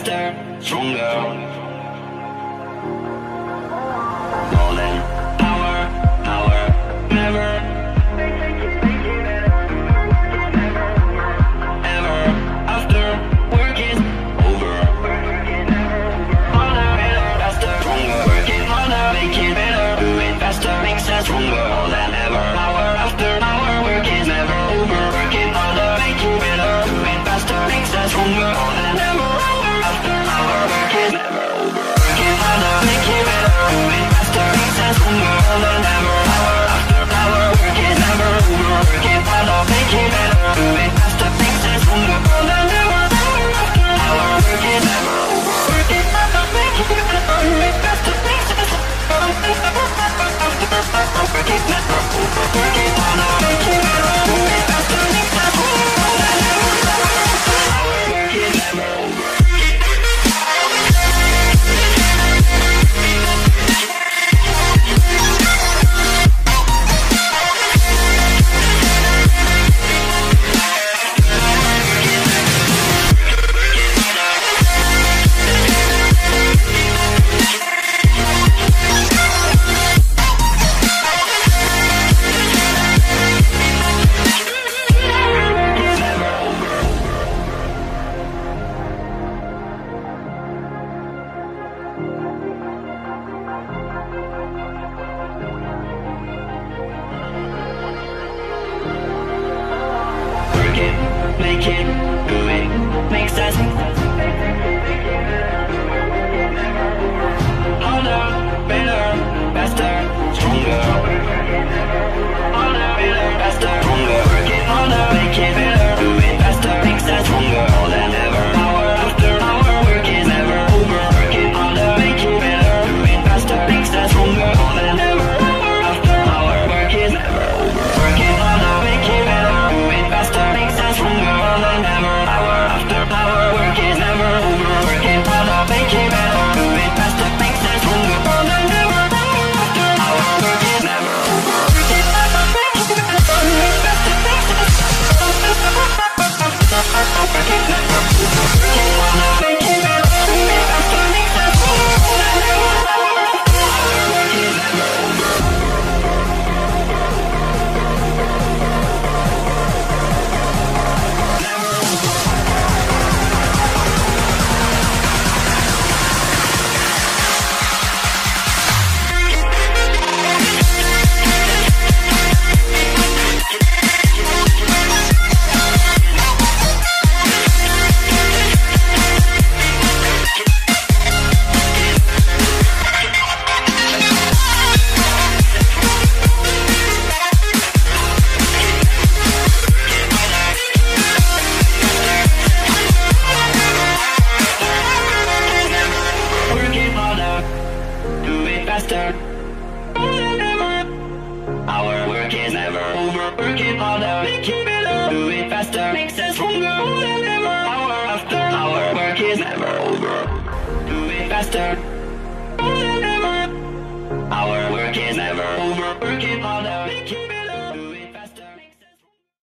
faster, stronger. More than hour, never, ever, after work is over. Harder, better, faster, stronger. Working harder, make it better. Do it faster, makes us stronger. More than ever, hour after hour, work is never over. Working harder, make it better. Do it faster, makes us stronger. More than ever, hour after hour, work is never over. Working harder, make it better. Do it faster, makes us stronger. More than ever, hour after hour, work is never over. Working harder, make it better. Do it faster, makes us stronger. More than ever, hour after hour, work is never over. Working harder, make it better. Do it faster, makes us stronger. Work is never over. Working harder, make it better. Do it faster, makes us stronger. More than ever, hour after hour, work is never over. Make it, do it, makes us harder, better, faster, stronger. Harder, better, faster, stronger. Working harder, make it better, do it faster, makes us stronger. More than ever, hour after hour, work is never over. Working harder, make it better, do it faster, makes us stronger. More than ever, hour after hour, work is never over. Working harder, make it better, do it faster, makes us stronger. More than ever, hour after hour, work is never over. Working harder, make it better, do it faster, makes us stronger. More than ever, hour after hour, work is never over. Working harder, make it better, do it faster, makes us stronger. Work is never over. Working harder, make it better, do it faster, makes us stronger. More than ever, hour after hour, work is never over. Working harder, do it faster. More than ever, our work is never over. Working harder, make it better. Do it faster, makes us stronger. More than ever, hour after hour, work is never over. Do it faster. More than ever, our work is never over. Working harder.